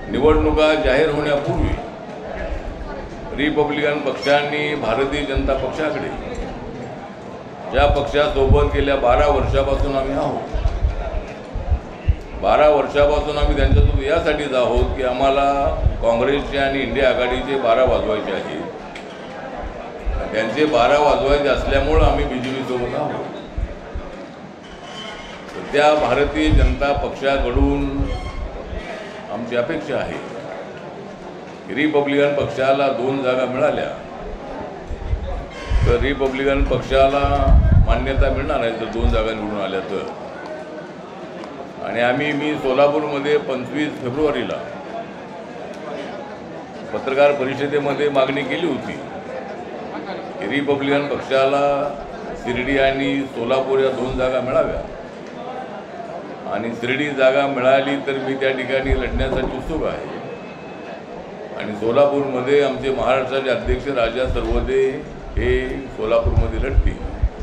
निवडणुका जाहीर होण्यापूर्वी रिपब्लिकन पक्षांनी भारतीय जनता पक्षाकडे, ज्या पक्षासोबत गेल्या 12 वर्षापासून आम्ही आहोत, 12 वर्षापासून आम्ही त्यांच्यासोबत यासाठीच आहोत की आम्हाला काँग्रेसचे आणि इंडिया आघाडीचे 12 वाजवायचे आहेत. त्यांचे 12 वाजवायचे असल्यामुळं आम्ही BJP सोबत आहोत. त्या भारतीय जनता पक्षाकडून आमची अपेक्षा आहे की रिपब्लिकन पक्षाला 2 जागा मिळाल्या तर रिपब्लिकन पक्षाला मान्यता मिळणार आहे जर 2 जागा निवडून आल्या तर. आणि मी सोलापूरमध्ये 25 फेब्रुवारीला पत्रकार परिषदेमध्ये मागणी केली होती की रिपब्लिकन पक्षाला शिर्डी आणि सोलापूर या 2 जागा मिळाव्या. आणि शिर्डी जागा मिळाली तर मी त्या ठिकाणी लढण्यासाठी उत्सुक आहे. आणि सोलापूरमध्ये आमचे महाराष्ट्राचे अध्यक्ष राजा सर्वदे हे सोलापूरमध्ये लढतील.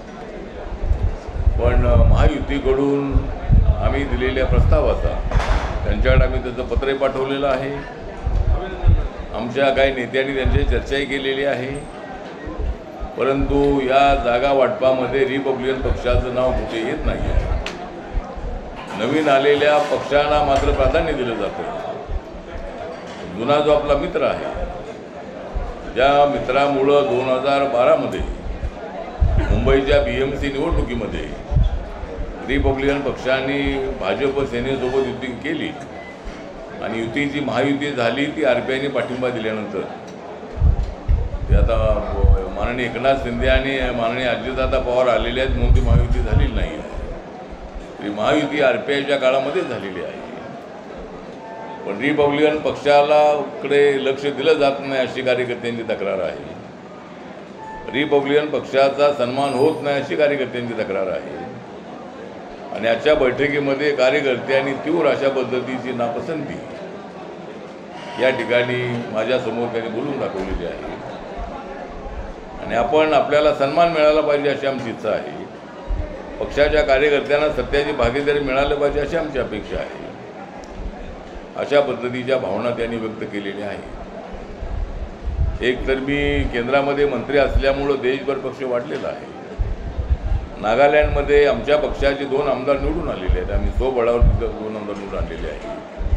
पण महायुतीकडून आम्ही दिलेल्या प्रस्तावाचा त्यांच्याकडे आम्ही त्याचं पत्रही पाठवलेलं आहे. आमच्या काही नेत्यांनी त्यांच्याशी चर्चाही केलेली आहे. परंतु या जागा वाटपामध्ये रिपब्लिकन पक्षाचं नाव कुठे येत नाही आहे. नवीन आलेल्या पक्षांना मात्र प्राधान्य दिलं जातं. जुना जो आपला मित्र आहे, ज्या मित्रामुळं 2012मध्ये मुंबईच्या BMC निवडणुकीमध्ये रिपब्लिकन पक्षांनी भाजप सेनेसोबत युती केली आणि युतीची महायुती झाली ती RPIने पाठिंबा दिल्यानंतर. ते आता माननीय एकनाथ शिंदे आणि माननीय अजितदादा पवार आलेले आहेत म्हणून ती महायुती झालेली नाही आहे. ती महायुती RPIच्या काळामध्ये झालेली आहे. पण रिपब्लिकन पक्षाकडे लक्ष दिलं जात नाही अशी कार्यकर्त्यांची तक्रार आहे. रिपब्लिकन पक्षाचा सन्मान होत नाही अशी कार्यकर्त्यांची तक्रार आहे. आणि आजच्या बैठकीमध्ये कार्यकर्त्यांनी तीव्र अशा पद्धतीची नापसंती या ठिकाणी माझ्यासमोर त्यांनी बोलून दाखवलेली आहे. आणि आपल्याला सन्मान मिळाला पाहिजे अशी आमची इच्छा आहे. पक्षाच्या कार्यकर्त्यांना सत्याची भागीदारी मिळाली पाहिजे अशी आमची अपेक्षा आहे. अशा पद्धतीच्या भावना त्यांनी व्यक्त केलेल्या आहेत. एक तर मी केंद्रामध्ये मंत्री असल्यामुळं देशभर पक्ष वाढलेला आहे. नागालँडमध्ये आमच्या पक्षाचे 2 आमदार निवडून आलेले आहेत. आम्ही स्वबळावर 2 आमदार निवडून आणलेले आहेत.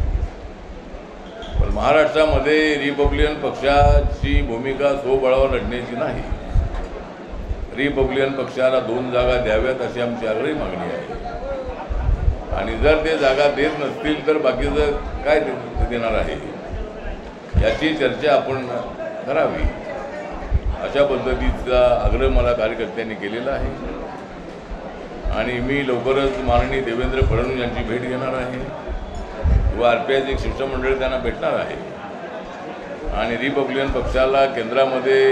पण महाराष्ट्रामध्ये रिपब्लिकन पक्षाची भूमिका स्वबळावर लढण्याची नाही. रिपब्लिकन पक्षाला 2 जागा द्याव्यात अशी आमची आग्रही मागणी आहे. आणि जर ते जागा देत नसतील तर बाकीचं काय देणार आहे याची चर्चा आपण करावी अशा पद्धतीचा आग्रह मला कार्यकर्त्यांनी केलेला आहे. आणि मी लवकरच माननीय देवेंद्र फडणवीस यांची भेट घेणार आहे व RPIचे एक शिष्टमंडळ त्यांना भेटणार आहे. आणि रिपब्लिकन पक्षाला केंद्रामध्ये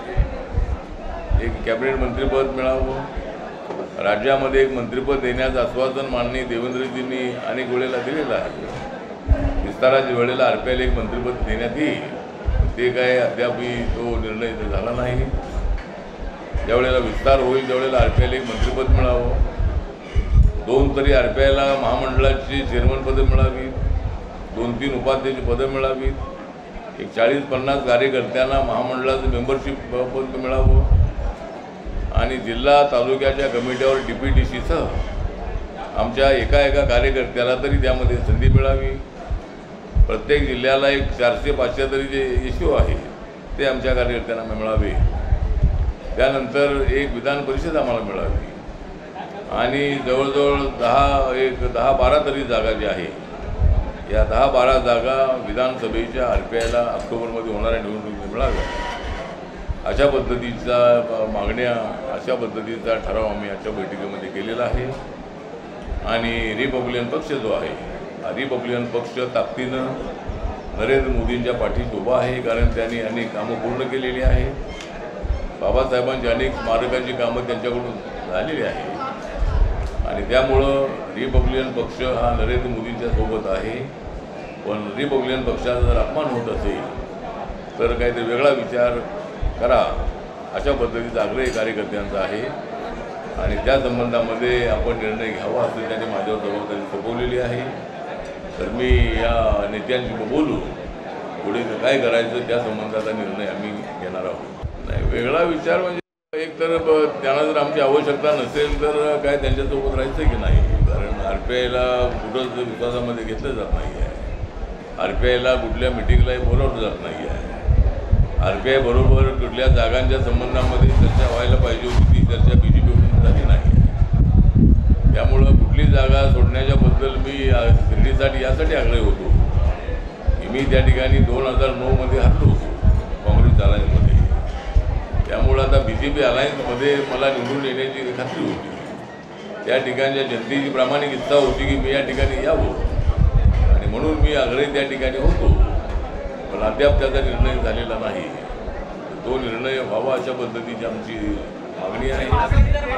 एक कॅबिनेट मंत्रिपद मिळावं, राज्यामध्ये एक मंत्रिपद देण्याचं आश्वासन माननीय देवेंद्रजींनी अनेक वेळेला दिलेलं आहे. विस्ताराच्या वेळेला RPIला एक मंत्रिपद देण्यात येईल. ते काय अद्यापही तो निर्णय झाला नाही. ज्यावेळेला विस्तार होईल त्यावेळेला RPIला एक मंत्रिपद मिळावं. 2 तरी RPIला महामंडळाची चेअरमनपदं मिळावी, 2-3 उपाध्यक्ष पदं मिळावीत, एक 40-50 कार्यकर्त्यांना महामंडळाचं मेंबरशिप पद मिळावं. आणि जिल्हा तालुक्याच्या कमिट्यावर DPTCसह आमच्या एका कार्यकर्त्याला तरी त्यामध्ये संधी मिळावी. प्रत्येक जिल्ह्याला एक 400-500 तरी जे इश्यू आहे ते आमच्या कार्यकर्त्यांना मिळावे. त्यानंतर एक विधान परिषद आम्हाला मिळावी. आणि जवळजवळ 10-12 तरी जागा ज्या आहे या 10-12 जागा विधानसभेच्या RPIला ऑक्टोबरमध्ये होणाऱ्या निवडणुकीत मिळाव्या. अशा पद्धतीचा मागण्या, अशा पद्धतीचा ठराव आम्ही आजच्या बैठकीमध्ये केलेला आहे. आणि रिपब्लिकन पक्ष जो आहे, रिपब्लिकन पक्ष ताकदीनं नरेंद्र मोदींच्या पाठीशी उभा आहे. कारण त्यांनी अनेक कामं पूर्ण केलेली आहेत. बाबासाहेबांची अनेक स्मारकांची कामं त्यांच्याकडून झालेली आहेत. आणि त्यामुळं रिपब्लिकन पक्ष हा नरेंद्र मोदींच्या सोबत आहे. पण रिपब्लिकन पक्षाचा जर अपमान होत असेल तर काहीतरी वेगळा विचार करा अशा पद्धतीचा आग्रह कार्यकर्त्यांचा आहे. आणि त्या संबंधामध्ये आपण निर्णय घ्यावा असं त्यांनी माझ्यावर जबाबदारी सोपवलेली आहे. तर मी या नेत्यांशी बोलू, पुढे काय करायचं त्या संबंधाचा निर्णय आम्ही घेणार आहोत. नाही, वेगळा विचार म्हणजे एक तर त्यांना जर आमची आवश्यकता नसेल तर काय त्यांच्यासोबत राहायचं की नाही. कारण RPIला कुठंच विश्वासामध्ये घेतलं जात नाही आहे. RPIला कुठल्या मिटिंगलाही बोलावलं जात नाही आहे. RPI बरोबर कुठल्या जागांच्या संबंधामध्ये चर्चा व्हायला पाहिजे होती ती चर्चा BJPकडून झाली नाही. त्यामुळं कुठली जागा सोडण्याच्याबद्दल मी शिर्डीसाठी यासाठी आग्रही होतो की मी त्या ठिकाणी 2009मध्ये हरलो होतो काँग्रेस अलायन्समध्ये. त्यामुळं आता BJP अलायन्समध्ये मला निवडून येण्याची खात्री होती. त्या ठिकाणच्या जनतेची प्रामाणिक इच्छा होती की मी या ठिकाणी यावं आणि म्हणून मी आग्रही त्या ठिकाणी होतो. पण अद्याप त्याचा निर्णय झालेला नाही. तो निर्णय व्हावा अशा पद्धतीची आमची मागणी आहे.